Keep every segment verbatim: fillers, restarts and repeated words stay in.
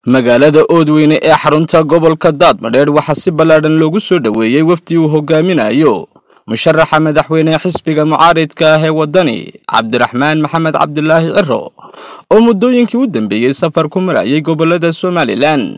magaalada Oodweyne ee xarunta gobolka Daadmadheer waxa si balaadan loogu soo dhaweeyay wafdi uu hogaaminayo musharaxa madaxweyne xisbiga mucaaridka ah ee wadani Cabdiraxmaan Maxamed Cabdulaahi Ciro oo muddooyinkii u dambeeyay safar ku marayay gobolada Somaliland.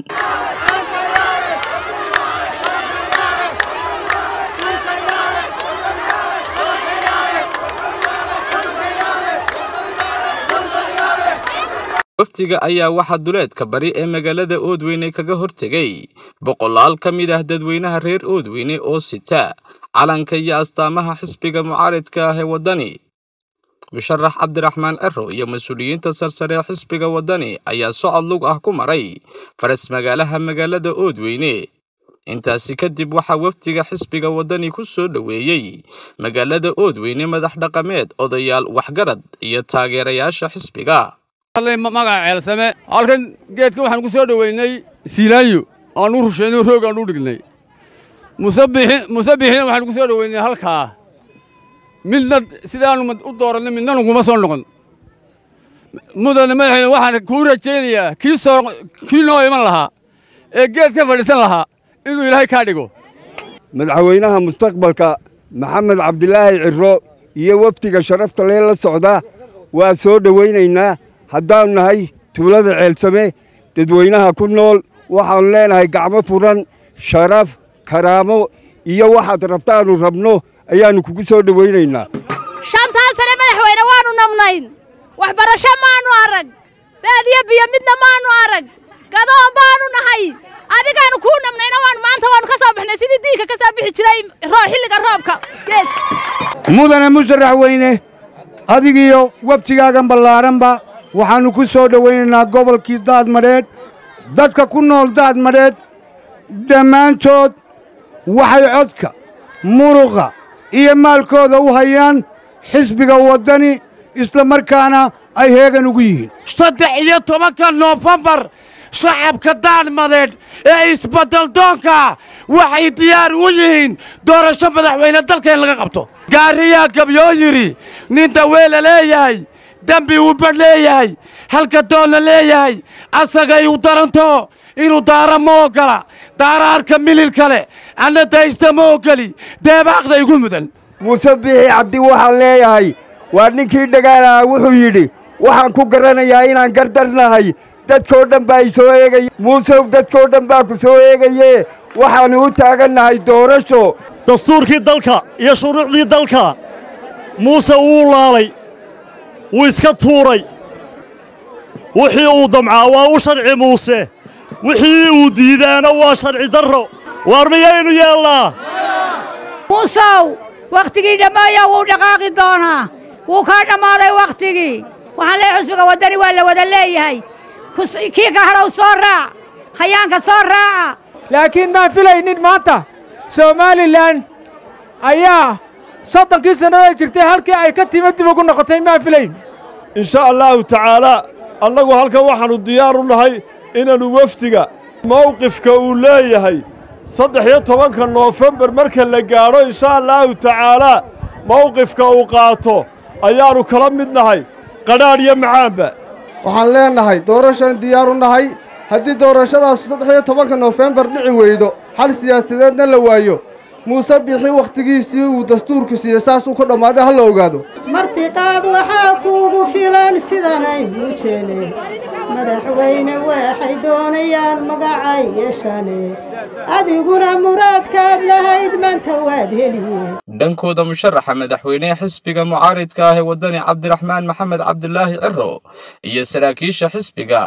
waftiga ayaa waxa duleedka bari ee magaalada Oodweyne kaga hortagay boqolaal kamid ah dadweynaha reer Oodweyne oo sita calanka iyo astaamaha xisbiga mucaaridka ah ee wadani. musharax Cabdiraxmaan Ciro iyo mas'uuliyiinta sarsare xisbiga wadani ayaa socod lug ah ku maray faras magaalaha magaalada Oodweyne. intaasi kadib waxa waftiga xisbiga wadani ku soo dhaweeyay magaalada Oodweyne madax dhaqameed odayaal waxgarad iyo taageerayaasha xisbiga. magaca ceelsame halkan geedka waxaan ku soo dhaweynay Siinaayo aan u rusheynay roog aan u dhignay musabbixin musabbixin waxaan ku soo dhaweynay halka midna sidaan u dooranay midna kuma soo noqon mudane madaxweyne waxaan ku rajaynayaa kii soo kii noo iman lahaa ee geedka fadhiisan lahaa inuu Ilaahay ka dhigo madaxweynaha mustaqbalka Maxamed Cabdulaahi Ciro iyo waftiga sharafta leh la socda waa soo dhaweynaynaa. haddaan nahay tuulada ceelsame dadweynaha ku nool waxaan leenahay gacmo furan sharaf karaamo iyo waxaad rabtaanu rabno ayaanu kugu soo dhaweynaynaa. shantaan sane madaxweyne waanu nabnayn waxbarasho maanu arag baadiyo biyo midna maanu arag gadoon baanu nahay adigaanu ku nabnayna waan maanta waanu ka soo baxnay sidii diinka ka soo bixi jiray roob xilliga roobka geed mudane musharax weyne adigiyo waftigaagan ballaaranba waxaanu ku soo dhaweynaynaa gobolkii Daadmadheer. dadka ku nool Daadmadheer dhammaantood waxay codka muruqa iyo maalkooda u hayaan xisbiga wadani isla markaana ay heegan ugu yihiin saddex iyo tobanka Noofembar shacabka Daadmadheer ee isbedel doonka waxay diyaar u yihiin doorasho madaxweyne dalka in laga qabto. gaariya gabyo yiri ninta weela leeyahay dambi uu badleeyahay halka doona leeyahay asagay u daranto inuu daara moogala daaraarka milil kale ana daysta moogali deebaaqda igu mudan. musabbixi cabdi waxaan leeyahay waa ninkii dhagaalaha wuxuu yidhi waxaan ku garanayaa inaan gardarnahay dadkoo dhan baa i soo eegay muusow dadkoo dhan baa ku soo eegaye waxaanu u taagannahay doorasho. dastuurkii dalka iyo shuruucdii dalka muuse wuu laalay wuu iska tuuray wixii uu damcaa waa u sharci muuse wixii uu diidaana waa sharci darro. waar miyaynu yeelnaa muusow wakhtigii dhammaaya wuu dhaqaaqi doonaa wuu kaa dhammaaday wakhtigii waxaan leeyahay xisbiga wadani waa la wada leeyahay kii ka hadhow soo raac hayaanka soo raaca. laakiin maan filaynin maanta Somaliland ayaa soddonkii sannadood jirtay halkii ay ka timid dib ugu noqotay maan filayn. إن شاء الله تعالى الله هلك وحن الديار لهي إن الوفدة موقف كأولي هي صدق يطبعا كان نوفمبر مركز لجارو إن شاء الله تعالى موقف كأوقاته أيارو كلام من هاي قرار يمعابة وحلينا هاي دورشان ديارنا هاي هدي دورشان صدق يطبعا كان نوفمبر نعويدو حل سياسينا لوايو musabbixi waqtigiisii uu dastuurka siyaasaas u ka dhamaaday hal ogaado martiqaad waxa kuugu filan sidanay muujeenay madaxweyne waxay doonayaan magacay yeeshane adiguna muraadkaad lahayd maanta waad heliyeen. dhankooda musharaxa madaxweyne xisbiga mucaaridka ah ee wadani Cabdiraxmaan Maxamed Cabdulaahi Ciro iyo saraakiisha xisbiga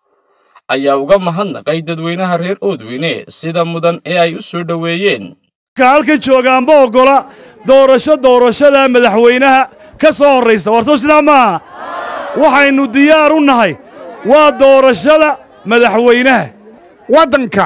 ayaa uga mahadnaqay dadweynaha reer Oodweyne sida mudan ee ay u soo dhaweeyeen. halka joogaanba ogola doorasho doorashada madaxweynaha ka soo horeysa warto sidaa ma waxaynu diyaar u nahay waa doorashada madaxweynaha waddanka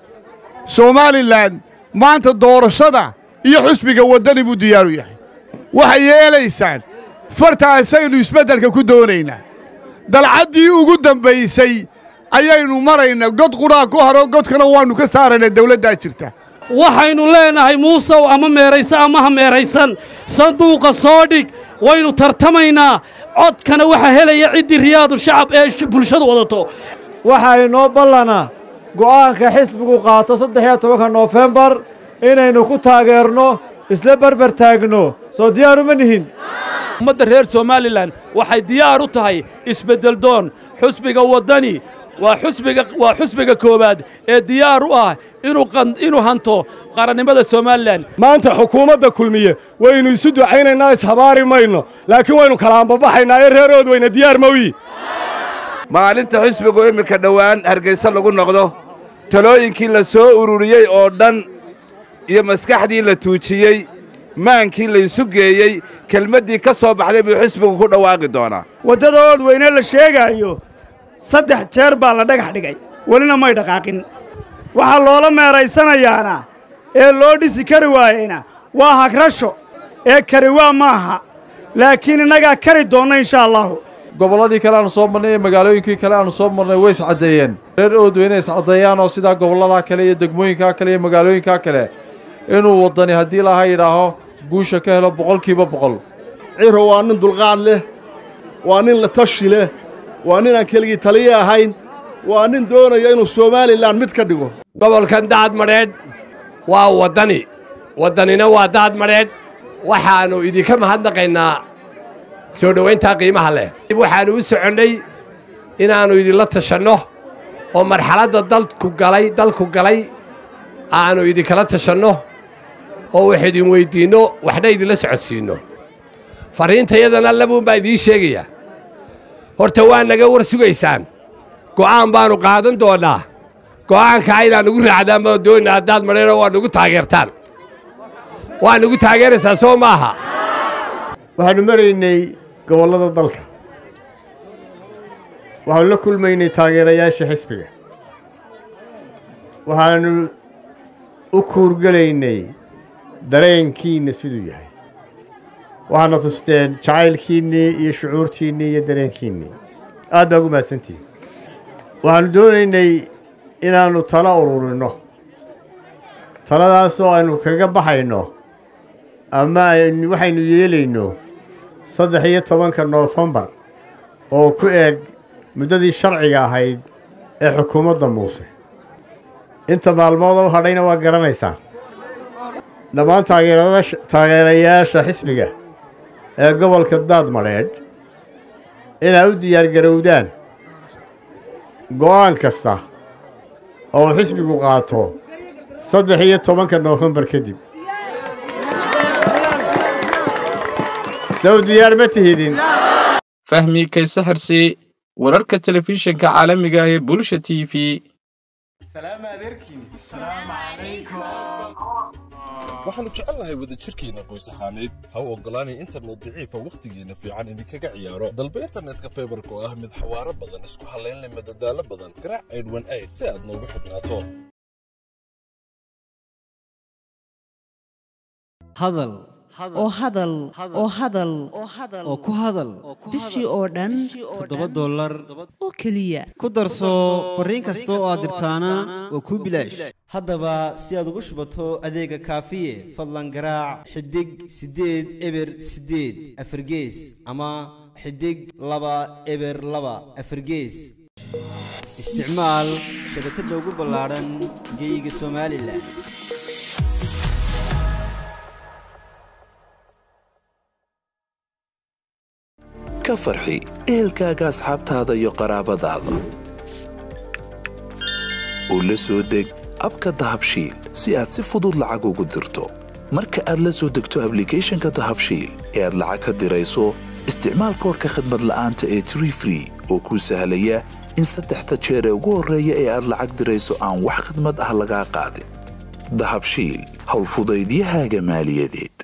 Somaliland maanta doorashada iyo xisbiga wadani buu diyaar u yahay. waxay yeelaysaan fartaasaynu isbeddelka ku doonaynaa dalcaddii ugu dambaysay ayaynu maraynaa god quraa ku haro godkana waanu ka saaraynaa dawladda jirta. waxaynu leenahay muusow ama meeraysan ama ha meeraysan sanduuqa soo dhig waynu tartamaynaa codkana waxa helaya cidii riyaadu shacab ee bulshadu wadato waxaa inoo ballana go'aanka xisbigu qaato saddex iyo tobanka noofembar inaynu ku taageerno isla berber taagno soo diyaar uma nihin ummadda reer somalilan waxay diyaar u tahay isbeddel doon xusbiga waddani waa xusbiga waa xusbiga koowaad ee diyaar u ah inuu inuu hanto qarannimada somalilan maanta xukuumadda kulmiye waynu isu ducaynaynaa ishabaari mayno laakiin waynu kala ambabaxaynaa ee reer Oodweyne diyaar ma wii maalinta xisbigu imika dhowaan hargeysa lagu noqdo talooyinkii la soo ururiyey oo dhan iyo maskaxdii la tuujiyey maankii la isu geeyey kelmaddii ka soo baxday buu xisbigu ku dhawaaqi doonaa waddada Oodweyne la sheegayo saddex jeer baa la dhagax dhigay welina may dhaqaaqin waxaa loola meeraysanayaana ee loo dhisi kari waayeyna waa hagrasho ee kari waa maaha laakiin innagaa kari doonna insha allahu gobolladii kale aanu soo marnay iyo magaalooyinkii kale aanu soo marnay way iscaddeeyeen reer Oodweyne iscaddeeyaan oo sidaa gobolladaa kale iyo degmooyinkaa kale iyo magaalooyinkaa kale inuu waddani haddii laha yidhaaho guusha ka helo boqolkiiba boqol ciro waa nin dulqaad leh waa nin la tashi leh waa nin aan keligii taliye ahayn waa nin doonaya inuu somalilan mid ka dhigo gobolkan daadmadheedh waa waddani waddanina waa daadmadheedh waxaannu idinka mahadnaqaynaa soo dhowayntaa qiimaha leh waxaannu u soconnay inaannu idinla tashanno oo marxaladda dalku galay dalku galay aannu idinkala tashanno oo wax idin weyddiinno waxna idinla socodsiinno farriintayadana labuun baa idiin sheegayaa horta waa naga war sugaysaan go'aan baannu qaadan doonnaa go'aankaa inaad nugu raacdaan baan doonnaa haddaad madheeno waa nugu taageertaan waa nugu taageeraysaa soo maaha waxaannu maraynay gobollada dalka waxaannu la kulmaynay taageerayaasha xisbiga waxaannu u kuurgelaynay dareenkiinna siduu yahay waxaadna tusteen jacaylkiinnii iyo shucuurtiinnii iyo dareenkiinnii aad baa ugu mahadsantihin waxaannu doonaynay inaannu tala ururinno taladaasoo aynu kaga baxayno ama waxaynu yeelayno saddex iyo tobanka noofembar oo ku eeg muddadii sharciga ahayd ee xukuumadda muuse inta maalmood u hadhayna waa garanaysaan dhammaan taageerayaasha xisbiga ee gobolka daadmadheedh inay u diyaargarowdaan go'aan kasta oo xisbigu qaato saddex iyo tobanka noofembar kadib sow diyaar ma tihidin fahmi kayse xirsi wararka telefishinka caalamiga ah ee bulsha t v waxaannu jecelnahay wadajirkeenna qoys ahaaneed ha u oggolaanay internet daciifa wakhtigeenna fiican idinkaga ciyaaro dalba internetka faybarka oo ah mid xawaaro badan isku hallayn leh madadaalo badan garaac eydhwan aid si aad noogu xidhnaato hadal oo hadal oo hadal oo ku hadal bishii oo dhan toddoba dollar oo keliya ku darso fariin kasta oo aad dirtaana waa kuu bilaash haddaba si aad ugu shubato adeega kaafiye fadlan garaac xidig siddeed eber siddeed afargees ama xidig laba eber laba afargees isticmaal shabakadda ugu ballaadhan geeyiga somalilan ka farxi ehelkaaga asxaabtaada iyo qaraabadaada u la soo deg abka dahabshiil si aad si fudud lacag ugu dirto marka aad la soo degto ablicathonka dahabshiil ee aad lacag ka dirayso isticmaal koodhka khidmad la'aanta ee tree free oo kuu sahlaya in saddexda jeer ee ugu horreeya ee aad lacag dirayso aan wax khidmad ah lagaa qaadin dahabshiil howlfudaydiyahaaga maaliyadeed